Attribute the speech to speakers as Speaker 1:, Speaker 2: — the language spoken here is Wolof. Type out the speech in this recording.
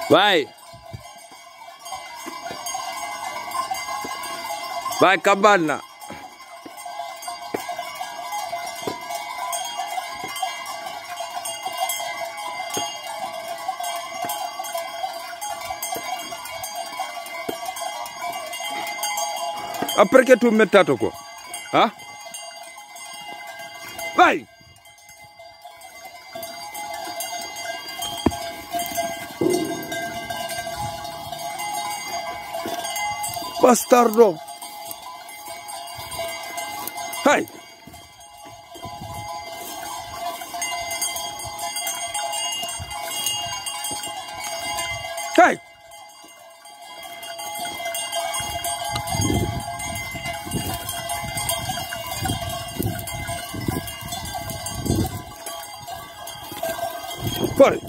Speaker 1: Vai. Vai, cabana. Perché tu mettato qua? Ah? Vai! Bastardo! Vai! Vai! Fuori!